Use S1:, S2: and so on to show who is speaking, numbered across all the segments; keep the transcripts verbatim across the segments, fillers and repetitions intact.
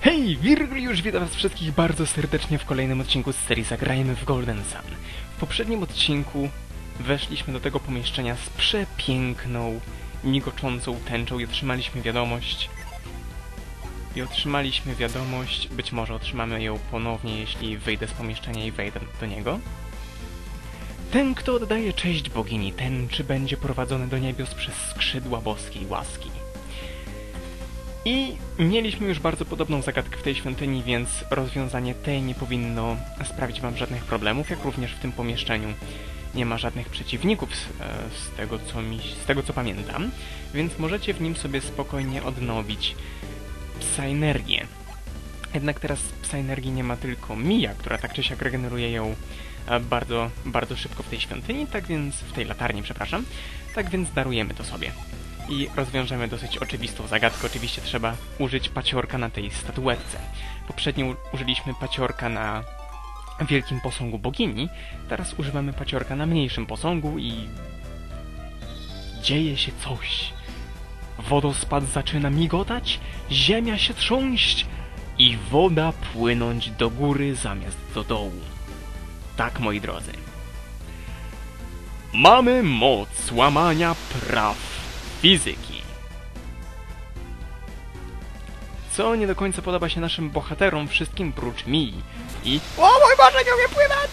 S1: Hej, Wirgiliusz, witam was wszystkich bardzo serdecznie w kolejnym odcinku z serii Zagrajmy w Golden Sun. W poprzednim odcinku weszliśmy do tego pomieszczenia z przepiękną, migoczącą tęczą i otrzymaliśmy wiadomość... I otrzymaliśmy wiadomość, być może otrzymamy ją ponownie, jeśli wyjdę z pomieszczenia i wejdę do niego. Ten, kto oddaje cześć bogini tęczy, będzie prowadzony do niebios przez skrzydła boskiej łaski. I mieliśmy już bardzo podobną zagadkę w tej świątyni, więc rozwiązanie tej nie powinno sprawić wam żadnych problemów, jak również w tym pomieszczeniu nie ma żadnych przeciwników z, z, tego, co mi, z tego co pamiętam, więc możecie w nim sobie spokojnie odnowić psa-energię. Jednak teraz psa-energii nie ma tylko Mia, która tak czy siak regeneruje ją bardzo, bardzo szybko w tej świątyni, tak więc w tej latarni, przepraszam, tak więc darujemy to sobie. I rozwiążemy dosyć oczywistą zagadkę. Oczywiście trzeba użyć paciorka na tej statuetce. Poprzednio użyliśmy paciorka na wielkim posągu bogini, teraz używamy paciorka na mniejszym posągu i... dzieje się coś. Wodospad zaczyna migotać, ziemia się trząść i woda płynąć do góry zamiast do dołu. Tak, moi drodzy. Mamy moc łamania praw fizyki. Co nie do końca podoba się naszym bohaterom, wszystkim prócz Mii. I... O mój Boże, nie umiem pływać!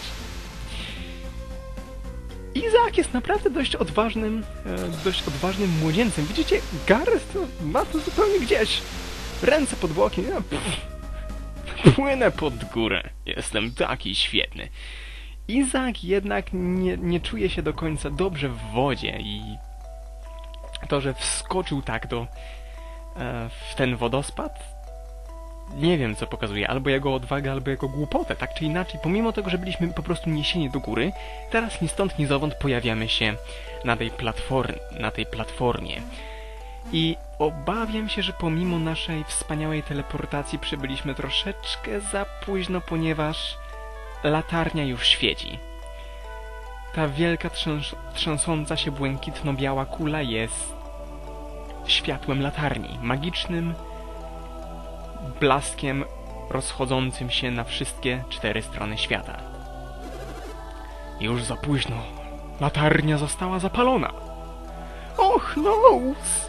S1: Izaak jest naprawdę dość odważnym, e, dość odważnym młodzieńcem. Widzicie, Gareth ma to zupełnie gdzieś. Ręce pod boki. Ja, płynę pod górę. Jestem taki świetny. Izaak jednak nie, nie czuje się do końca dobrze w wodzie i to, że wskoczył tak do e, w ten wodospad, nie wiem co pokazuje, albo jego odwagę, albo jego głupotę, tak czy inaczej, pomimo tego, że byliśmy po prostu niesieni do góry, teraz ni stąd, ni zowąd pojawiamy się na tej, platform, na tej platformie. I obawiam się, że pomimo naszej wspaniałej teleportacji przybyliśmy troszeczkę za późno, ponieważ latarnia już świeci. Ta wielka, trzęs trzęsąca się błękitno-biała kula jest światłem latarni, magicznym blaskiem rozchodzącym się na wszystkie cztery strony świata. Już za późno. Latarnia została zapalona. Och, nos!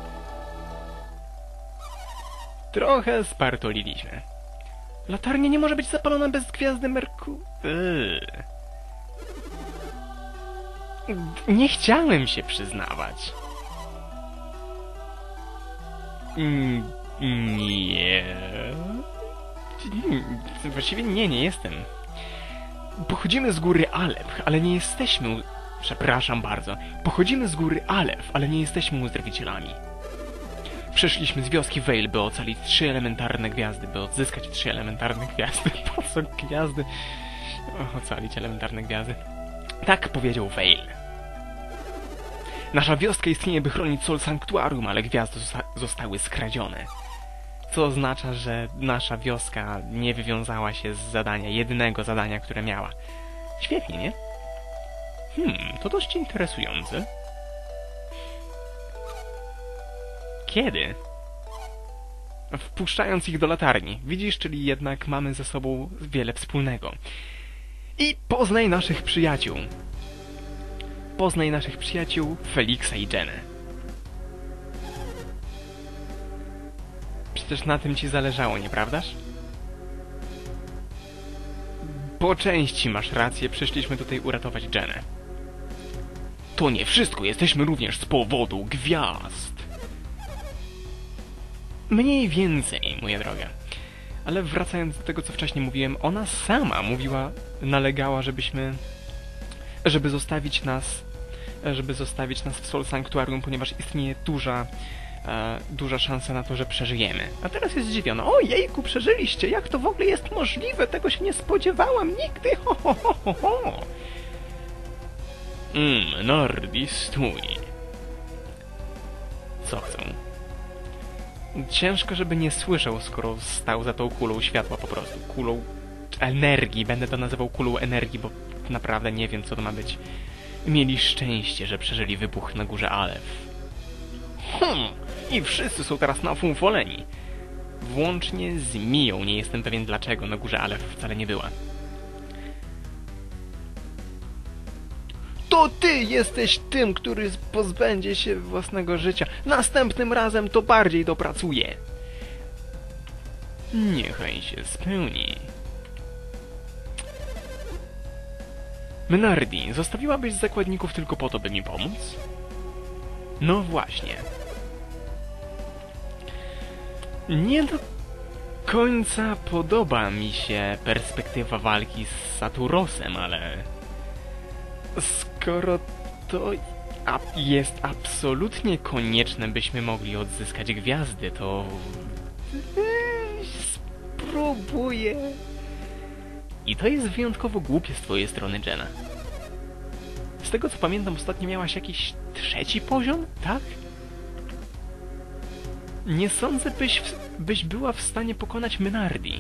S1: Trochę spartoliliśmy. Latarnia nie może być zapalona bez gwiazdy Merku... Yy. Nie chciałem się przyznawać. Mm, nie. Właściwie nie, nie jestem. Pochodzimy z góry Alep, ale nie jesteśmy... Przepraszam bardzo. Pochodzimy z góry Alef, ale nie jesteśmy uzdrowicielami. Przeszliśmy z wioski Vale, by ocalić trzy elementarne gwiazdy, by odzyskać trzy elementarne gwiazdy. Po co gwiazdy? O, ocalić elementarne gwiazdy. Tak powiedział Vale. Nasza wioska istnieje, by chronić Sol Sanctuarium, ale gwiazdy zosta zostały skradzione. Co oznacza, że nasza wioska nie wywiązała się z zadania, jedynego zadania, które miała. Świetnie, nie? Hmm, to dość interesujące. Kiedy? Wpuszczając ich do latarni. Widzisz, czyli jednak mamy ze sobą wiele wspólnego. I poznaj naszych przyjaciół. Poznaj naszych przyjaciół Feliksa i Jennę. Przecież na tym ci zależało, nieprawdaż? Po części masz rację, przyszliśmy tutaj uratować Jennę. To nie wszystko, jesteśmy również z powodu gwiazd. Mniej więcej, moja droga. Ale wracając do tego, co wcześniej mówiłem, ona sama mówiła, nalegała, żebyśmy... żeby zostawić nas... żeby zostawić nas w Sol Sanctuarium, ponieważ istnieje duża... E, duża szansa na to, że przeżyjemy. A teraz jest zdziwiona. O jejku, przeżyliście! Jak to w ogóle jest możliwe? Tego się nie spodziewałam nigdy! Ho, ho, ho, ho, ho. Mmm, Nordi, stój. Co chcą? Ciężko, żeby nie słyszał, skoro stał za tą kulą światła po prostu. Kulą energii. Będę to nazywał kulą energii, bo naprawdę nie wiem, co to ma być. Mieli szczęście, że przeżyli wybuch na górze Alef. Hmm, i wszyscy są teraz nafunfoleni. Włącznie z Miją. Nie jestem pewien dlaczego na górze, ale wcale nie była. To ty jesteś tym, który pozbędzie się własnego życia. Następnym razem to bardziej dopracuje. Niechaj się spełni. Menardi, zostawiłabyś zakładników tylko po to, by mi pomóc? No właśnie. Nie do końca podoba mi się perspektywa walki z Saturosem, ale... Skoro to jest absolutnie konieczne, byśmy mogli odzyskać gwiazdy, to... Spróbuję... I to jest wyjątkowo głupie z twojej strony, Jenna. Z tego co pamiętam, ostatnio miałaś jakiś trzeci poziom, tak? Nie sądzę, byś, byś była w stanie pokonać Menardi.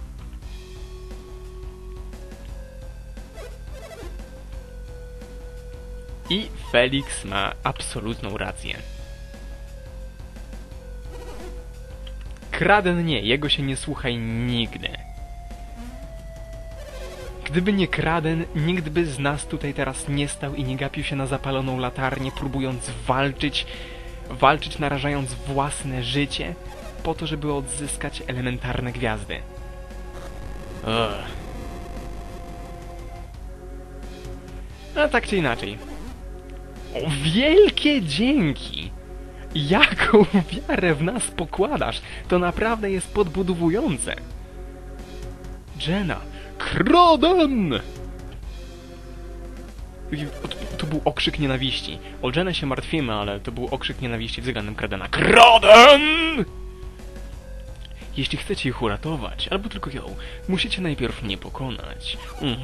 S1: I Felix ma absolutną rację. Kraden nie, jego się nie słuchaj nigdy. Gdyby nie Kraden, nikt by z nas tutaj teraz nie stał i nie gapił się na zapaloną latarnię, próbując walczyć, walczyć narażając własne życie, po to, żeby odzyskać elementarne gwiazdy. Ugh. A tak czy inaczej. O, wielkie dzięki! Jaką wiarę w nas pokładasz! To naprawdę jest podbudowujące! Jenna! Kraden! To, to był okrzyk nienawiści. O Jennę się martwimy, ale to był okrzyk nienawiści względem Kradena. Kraden! Jeśli chcecie ich uratować, albo tylko ją, musicie najpierw mnie pokonać.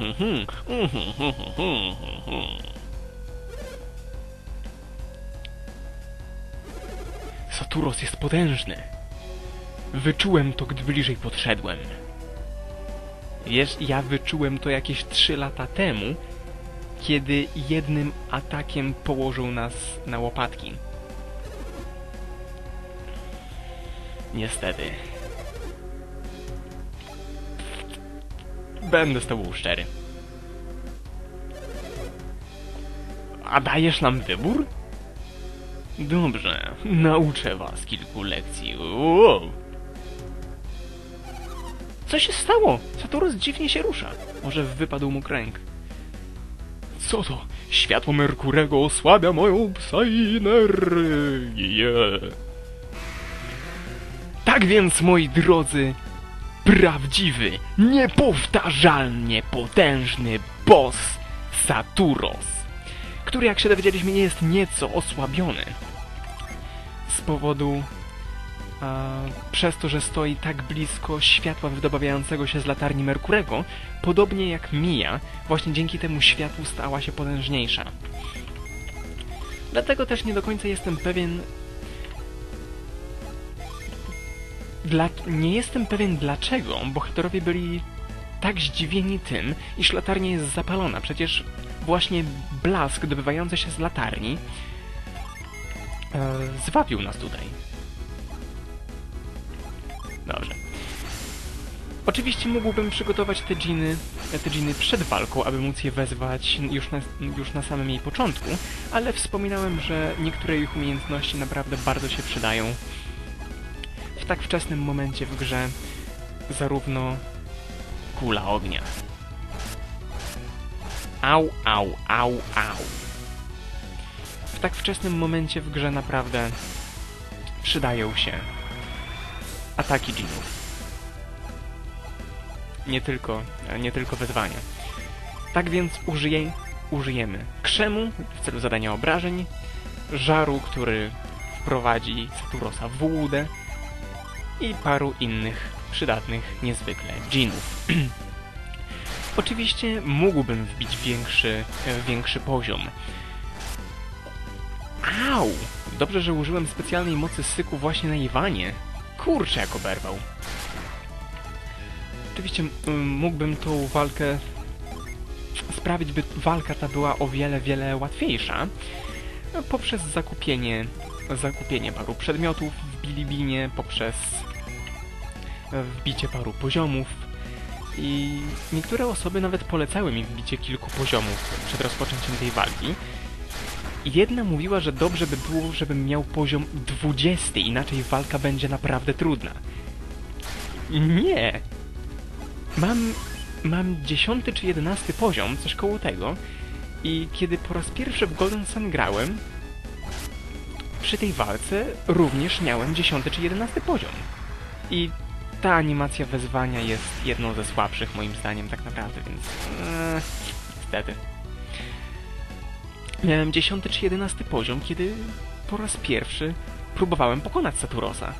S1: Saturos jest potężny. Wyczułem to, gdy bliżej podszedłem. Wiesz, ja wyczułem to jakieś trzy lata temu, kiedy jednym atakiem położył nas na łopatki. Niestety. Będę z tobą szczery. A dajesz nam wybór? Dobrze, nauczę was kilku lekcji. Wow. Co się stało? Saturos dziwnie się rusza. Może wypadł mu kręg. Co to? Światło Merkurego osłabia moją psi-energię. Tak więc, moi drodzy, prawdziwy, niepowtarzalnie potężny boss Saturos, który, jak się dowiedzieliśmy, jest nieco osłabiony z powodu... A, przez to, że stoi tak blisko światła wydobywającego się z latarni Merkurego, podobnie jak Mija, właśnie dzięki temu światłu stała się potężniejsza. Dlatego też nie do końca jestem pewien... Dla... Nie jestem pewien dlaczego bohaterowie byli tak zdziwieni tym, iż latarnia jest zapalona. Przecież właśnie blask dobywający się z latarni e, zwabił nas tutaj. Dobrze. Oczywiście mógłbym przygotować te dżiny, te dżiny przed walką, aby móc je wezwać już na, już na samym jej początku, ale wspominałem, że niektóre ich umiejętności naprawdę bardzo się przydają w tak wczesnym momencie w grze, zarówno kula ognia. Au, au, au, au. W tak wczesnym momencie w grze naprawdę przydają się ataki dżinów. Nie tylko, nie tylko wezwania. Tak więc użyję, użyjemy krzemu w celu zadania obrażeń, żaru, który wprowadzi Saturosa w łudę i paru innych przydatnych niezwykle dżinów. Oczywiście mógłbym wbić większy, większy poziom. Au! Dobrze, że użyłem specjalnej mocy syku właśnie na Iwanie. Kurczę, jak oberwał. Oczywiście mógłbym tą walkę sprawić, by walka ta była o wiele, wiele łatwiejsza poprzez zakupienie, zakupienie paru przedmiotów w Bilibinie, poprzez wbicie paru poziomów i niektóre osoby nawet polecały mi wbicie kilku poziomów przed rozpoczęciem tej walki. Jedna mówiła, że dobrze by było, żebym miał poziom dwudziesty, inaczej walka będzie naprawdę trudna. Nie! Mam... mam dziesiąty czy jedenasty poziom, coś koło tego, i kiedy po raz pierwszy w Golden Sun grałem, przy tej walce również miałem dziesiąty czy jedenasty poziom. I ta animacja wezwania jest jedną ze słabszych moim zdaniem tak naprawdę, więc... Eee, niestety. Miałem dziesiąty czy jedenasty poziom, kiedy po raz pierwszy próbowałem pokonać Saturosa.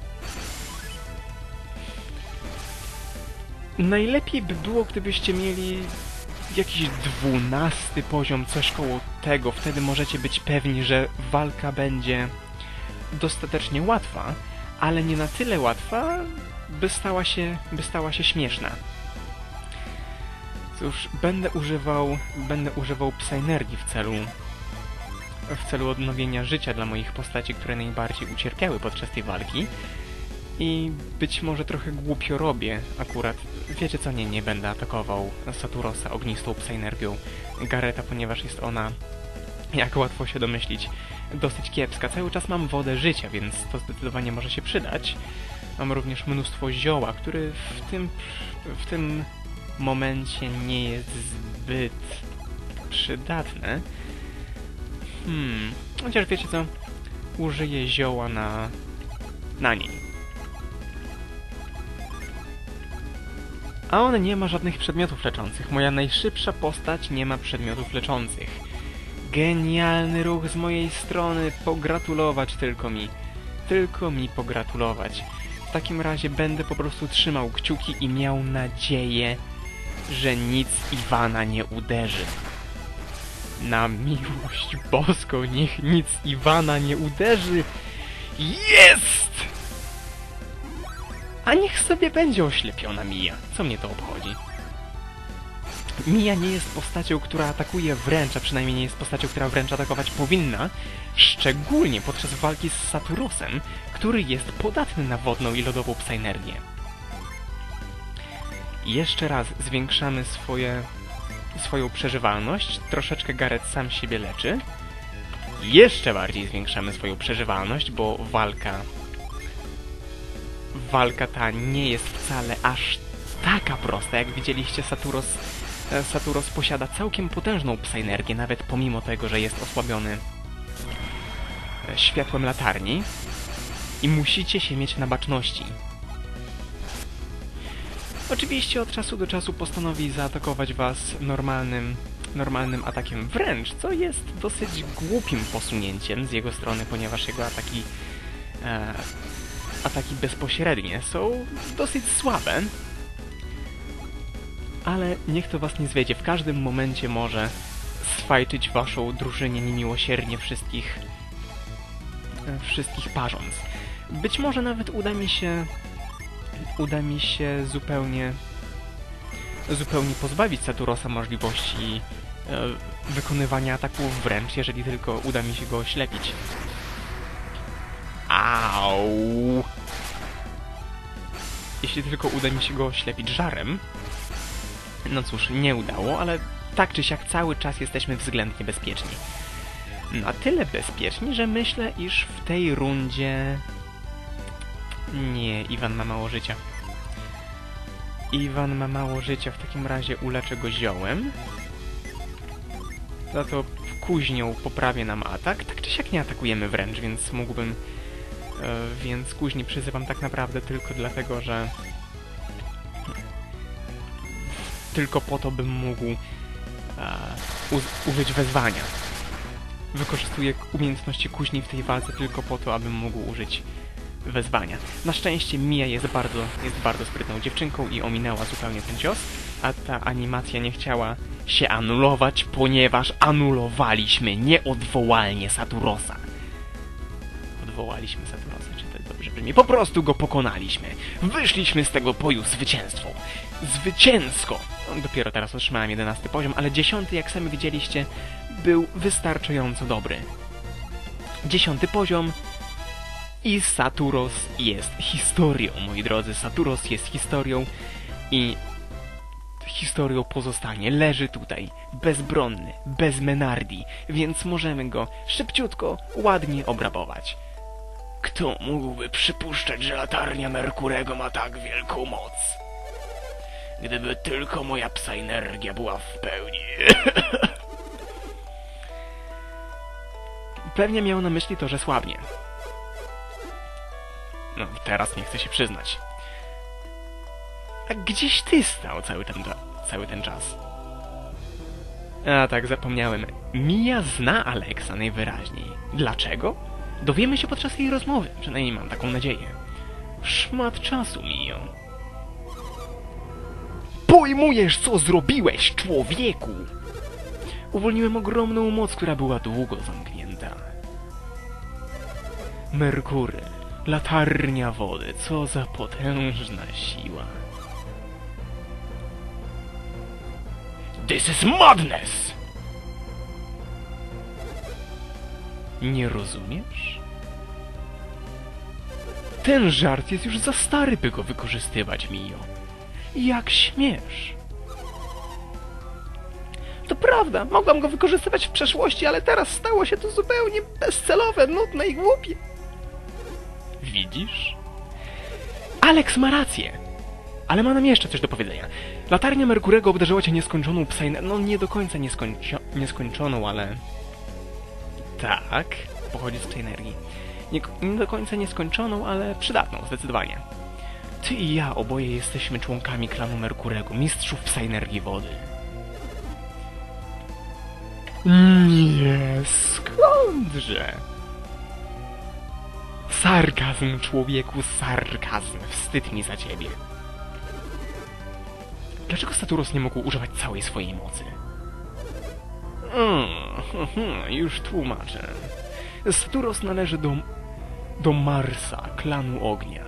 S1: Najlepiej by było, gdybyście mieli jakiś dwunasty poziom, coś koło tego. Wtedy możecie być pewni, że walka będzie dostatecznie łatwa, ale nie na tyle łatwa, by stała się, by stała się śmieszna. Cóż, będę używał, będę używał Psynergii w celu, w celu odnowienia życia dla moich postaci, które najbardziej ucierpiały podczas tej walki. I być może trochę głupio robię akurat. Wiecie co, nie, nie będę atakował Saturosa ognistą Psynergią Gareta, ponieważ jest ona, jak łatwo się domyślić, dosyć kiepska. Cały czas mam wodę życia, więc to zdecydowanie może się przydać. Mam również mnóstwo zioła, który w tym, w tym momencie nie jest zbyt przydatne. Hmm, chociaż wiecie co, użyję zioła na, na niej. A on nie ma żadnych przedmiotów leczących. Moja najszybsza postać nie ma przedmiotów leczących. Genialny ruch z mojej strony. Pogratulować tylko mi. Tylko mi pogratulować. W takim razie będę po prostu trzymał kciuki i miał nadzieję, że nic Iwana nie uderzy. Na miłość boską, niech nic Iwana nie uderzy. Jest! A niech sobie będzie oślepiona Mia. Co mnie to obchodzi? Mia nie jest postacią, która atakuje wręcz, a przynajmniej nie jest postacią, która wręcz atakować powinna, szczególnie podczas walki z Saturosem, który jest podatny na wodną i lodową Psynergię. Jeszcze raz zwiększamy swoje, swoją przeżywalność, troszeczkę Gareth sam siebie leczy. Jeszcze bardziej zwiększamy swoją przeżywalność, bo walka... Walka ta nie jest wcale aż taka prosta. Jak widzieliście, Saturos, Saturos posiada całkiem potężną Psynergię, nawet pomimo tego, że jest osłabiony światłem latarni. I musicie się mieć na baczności. Oczywiście od czasu do czasu postanowi zaatakować was normalnym, normalnym atakiem wręcz, co jest dosyć głupim posunięciem z jego strony, ponieważ jego ataki... E, Ataki bezpośrednie są dosyć słabe, ale niech to was nie zwiedzie. W każdym momencie może sfajczyć waszą drużynie niemiłosiernie wszystkich wszystkich parząc. Być może nawet uda mi się uda mi się zupełnie zupełnie pozbawić Saturosa możliwości e, wykonywania ataków wręcz, jeżeli tylko uda mi się go oślepić. Au! Jeśli tylko uda mi się go oślepić żarem. No cóż, nie udało, ale tak czy siak cały czas jesteśmy względnie bezpieczni. Na tyle bezpieczni, że myślę, iż w tej rundzie... Nie, Iwan ma mało życia. Iwan ma mało życia, w takim razie uleczę go ziołem. Za to kuźnią poprawię nam atak. Tak czy siak nie atakujemy wręcz, więc mógłbym... Więc kuźni przyzywam tak naprawdę tylko dlatego, że... Tylko po to, bym mógł e, użyć wezwania. Wykorzystuję umiejętności kuźni w tej walce tylko po to, abym mógł użyć wezwania. Na szczęście Mia jest bardzo, jest bardzo sprytną dziewczynką i ominęła zupełnie ten cios, a ta animacja nie chciała się anulować, ponieważ anulowaliśmy nieodwołalnie Saturosa. Odwołaliśmy Saturosa, czy to dobrze brzmi? Po prostu go pokonaliśmy. Wyszliśmy z tego boju zwycięstwą. Zwycięsko! Dopiero teraz otrzymałem jedenasty poziom, ale dziesiąty, jak sami widzieliście, był wystarczająco dobry. Dziesiąty poziom I Saturos jest historią, moi drodzy. Saturos jest historią i historią pozostanie. Leży tutaj, bezbronny, bez Menardi, więc możemy go szybciutko, ładnie obrabować. Kto mógłby przypuszczać, że latarnia Merkurego ma tak wielką moc? Gdyby tylko moja psa energia była w pełni. Pewnie miał na myśli to, że słabnie. No, teraz nie chcę się przyznać. A gdzieś ty stał cały ten, cały ten czas? A tak, zapomniałem. Mia zna Alexa najwyraźniej. Dlaczego? Dowiemy się podczas jej rozmowy. Przynajmniej mam taką nadzieję. Szmat czasu, Mio. Pojmujesz, co zrobiłeś, człowieku! Uwolniłem ogromną moc, która była długo zamknięta. Merkury, latarnia wody, co za potężna siła. This is madness! Nie rozumiesz? Ten żart jest już za stary, by go wykorzystywać, Mio. Jak śmiesz? To prawda, mogłam go wykorzystywać w przeszłości, ale teraz stało się to zupełnie bezcelowe, nudne i głupie. Widzisz? Alex ma rację. Ale ma nam jeszcze coś do powiedzenia. Latarnia Merkurego obdarzyła cię nieskończoną psejnę... No nie do końca nieskońcio... nieskończoną, ale... Tak, pochodzi z psejnergii. Nie, nie do końca nieskończoną, ale przydatną, zdecydowanie. Ty i ja oboje jesteśmy członkami klanu Merkurego, mistrzów psejnergii wody. Nie, skądże? Sarkazm, człowieku, sarkazm. Wstyd mi za ciebie. Dlaczego Saturos nie mógł używać całej swojej mocy? Mm, już tłumaczę. Saturos należy do... do Marsa, klanu ognia.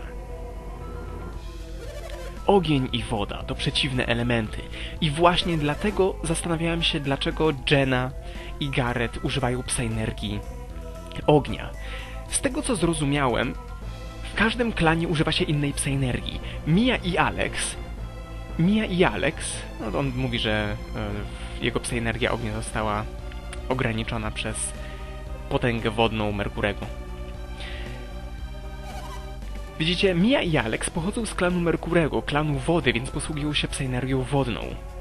S1: Ogień i woda to przeciwne elementy. I właśnie dlatego zastanawiałem się, dlaczego Jenna i Gareth używają pseudenergii ognia. Z tego co zrozumiałem, w każdym klanie używa się innej pseudenergii. Mia i Alex... Mia i Alex... No on mówi, że e, jego pseudenergia ognia została ograniczona przez potęgę wodną Merkurego. Widzicie, Mia i Alex pochodzą z klanu Merkurego, klanu wody, więc posługują się pseudenergią wodną.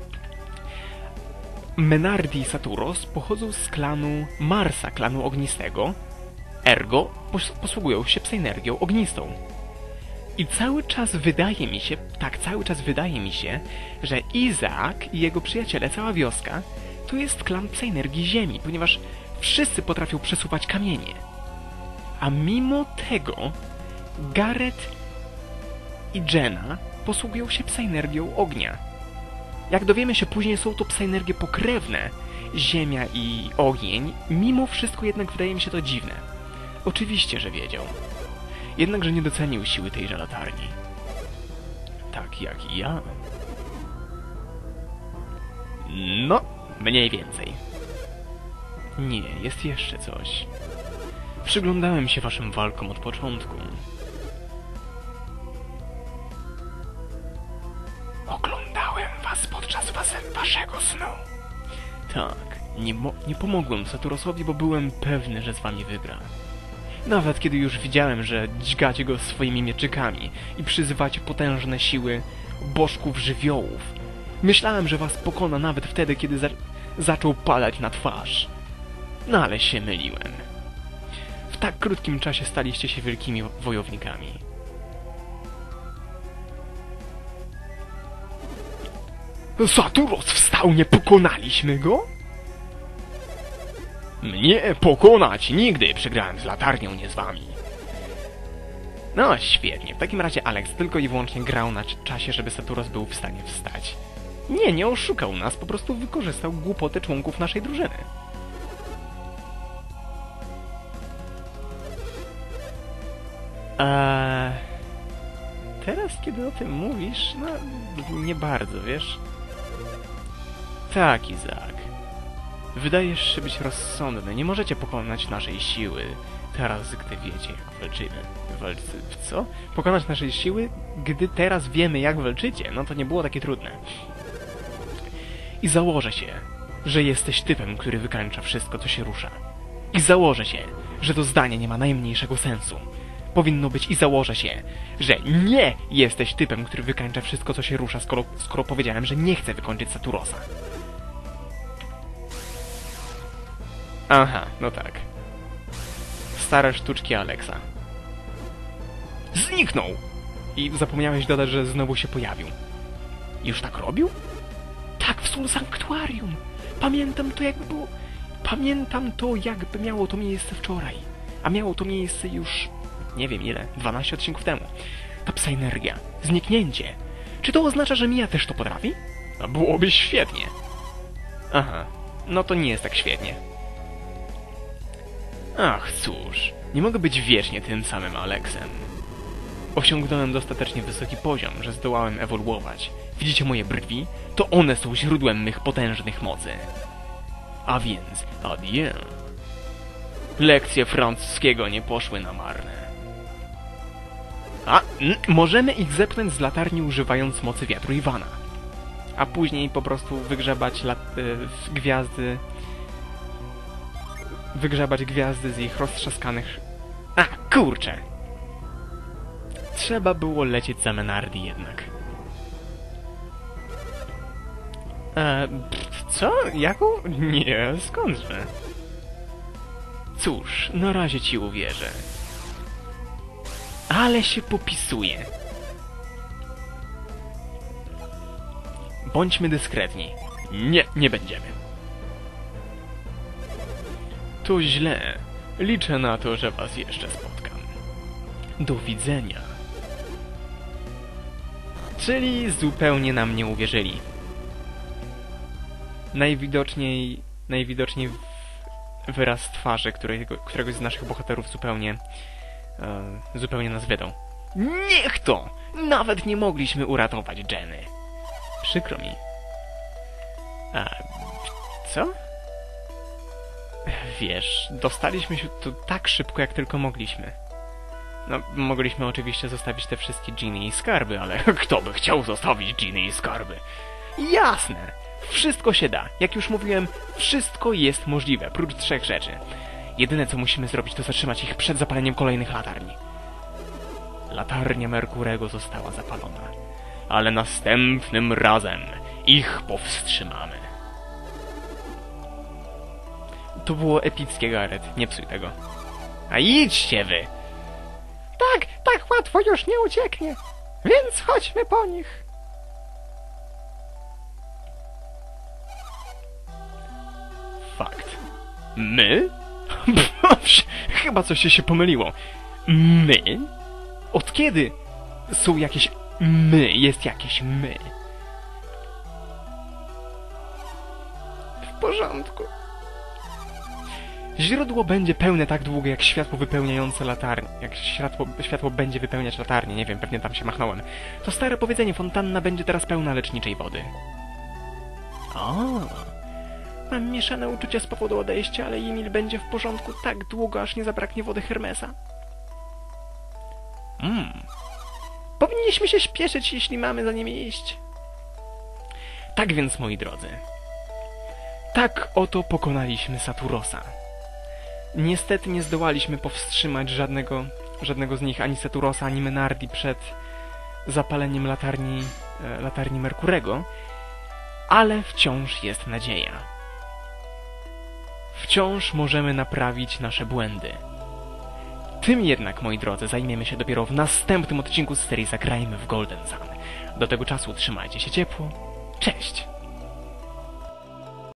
S1: Menardi i Saturos pochodzą z klanu Marsa, klanu ognistego, ergo pos posługują się pseudenergią ognistą. I cały czas wydaje mi się, tak, cały czas wydaje mi się, że Izaak i jego przyjaciele, cała wioska, to jest klan pseudenergii ziemi, ponieważ wszyscy potrafią przesuwać kamienie. A mimo tego Gareth i Jenna posługują się pseudenergią ognia. Jak dowiemy się później, są to pseudenergie pokrewne, ziemia i ogień, mimo wszystko jednak wydaje mi się to dziwne. Oczywiście, że wiedział. Jednakże nie docenił siły tejże latarni. Tak jak i ja. No, mniej więcej. Nie, jest jeszcze coś. Przyglądałem się waszym walkom od początku. Oglądałem was podczas was waszego snu. Tak, nie, nie pomogłem Saturosowi, bo byłem pewny, że z wami wygra. Nawet kiedy już widziałem, że dźgacie go swoimi mieczykami i przyzywacie potężne siły bożków żywiołów. Myślałem, że was pokona nawet wtedy, kiedy za zaczął padać na twarz. No ale się myliłem. W tak krótkim czasie staliście się wielkimi wojownikami. Saturos wstał, nie pokonaliśmy go? Mnie pokonać nigdy! Przegrałem z latarnią, nie z wami. No, świetnie. W takim razie Alex tylko i wyłącznie grał na czasie, żeby Saturos był w stanie wstać. Nie, nie oszukał nas, po prostu wykorzystał głupotę członków naszej drużyny. Eee... Teraz, kiedy o tym mówisz, no, nie bardzo, wiesz? Tak, Izaak. Wydajesz się być rozsądny. Nie możecie pokonać naszej siły Teraz, gdy wiecie, jak walczymy. Walczy... Co? Pokonać nasze siły? Gdy teraz wiemy, jak walczycie? No to nie było takie trudne. I założę się, że jesteś typem, który wykańcza wszystko, co się rusza. I założę się, że to zdanie nie ma najmniejszego sensu. Powinno być i założę się, że nie jesteś typem, który wykańcza wszystko, co się rusza, skoro, skoro powiedziałem, że nie chcę wykończyć Saturosa. Aha, no tak. Stare sztuczki Alexa. Zniknął! I zapomniałeś dodać, że znowu się pojawił. Już tak robił? Tak, w Soul Sanctuarium! Pamiętam to jakby było... Pamiętam to jakby miało to miejsce wczoraj. A miało to miejsce już... nie wiem ile, dwanaście odcinków temu. Ta psa-energia. Zniknięcie. Czy to oznacza, że Mia też to potrafi? No, byłoby świetnie. Aha, no to nie jest tak świetnie. Ach, cóż, nie mogę być wiecznie tym samym Alexem. Osiągnąłem dostatecznie wysoki poziom, że zdołałem ewoluować. Widzicie moje brwi? To one są źródłem mych potężnych mocy. A więc, adieu. Lekcje francuskiego nie poszły na marne. A, n- możemy ich zepchnąć z latarni używając mocy wiatru Iwana. A później po prostu wygrzebać lat- y- gwiazdy... Wygrzebać gwiazdy z ich roztrzaskanych... A, kurczę! Trzeba było lecieć za Menardi jednak. E, pff, co? Jaką? Nie, skądże? Cóż, na razie ci uwierzę. Ale się popisuje. Bądźmy dyskretni. Nie, nie będziemy. To źle. Liczę na to, że was jeszcze spotkam. Do widzenia. Czyli zupełnie nam nie uwierzyli. Najwidoczniej... Najwidoczniej wyraz twarzy którego, któregoś z naszych bohaterów zupełnie... E, zupełnie nas wydał. Niech to! Nawet nie mogliśmy uratować Jenny. Przykro mi. A... Co? Wiesz, dostaliśmy się tu tak szybko, jak tylko mogliśmy. No, mogliśmy oczywiście zostawić te wszystkie dżiny i skarby, ale kto by chciał zostawić dżiny i skarby? Jasne! Wszystko się da. Jak już mówiłem, wszystko jest możliwe, prócz trzech rzeczy. Jedyne, co musimy zrobić, to zatrzymać ich przed zapaleniem kolejnych latarni. Latarnia Merkurego została zapalona. Ale następnym razem ich powstrzymamy. To było epickie, Gareth. Nie psuj tego. A idźcie wy! Tak, tak łatwo już nie ucieknie. Więc chodźmy po nich. Fakt. My? Chyba coś się pomyliło. My? Od kiedy są jakieś my? Jest jakieś my. W porządku. Źródło będzie pełne tak długo, jak światło wypełniające latarnię. Jak światło, światło będzie wypełniać latarnię. Nie wiem, pewnie tam się machnąłem. To stare powiedzenie, fontanna będzie teraz pełna leczniczej wody. O, mam mieszane uczucia z powodu odejścia, ale Emil będzie w porządku tak długo, aż nie zabraknie wody Hermesa. Mm. Powinniśmy się śpieszyć, jeśli mamy za nimi iść. Tak więc, moi drodzy. Tak oto pokonaliśmy Saturosa. Niestety nie zdołaliśmy powstrzymać żadnego, żadnego z nich, ani Saturosa, ani Menardi przed zapaleniem latarni, e, latarni Merkurego, ale wciąż jest nadzieja. Wciąż możemy naprawić nasze błędy. Tym jednak, moi drodzy, zajmiemy się dopiero w następnym odcinku z serii Zagrajmy w Golden Sun. Do tego czasu trzymajcie się ciepło. Cześć!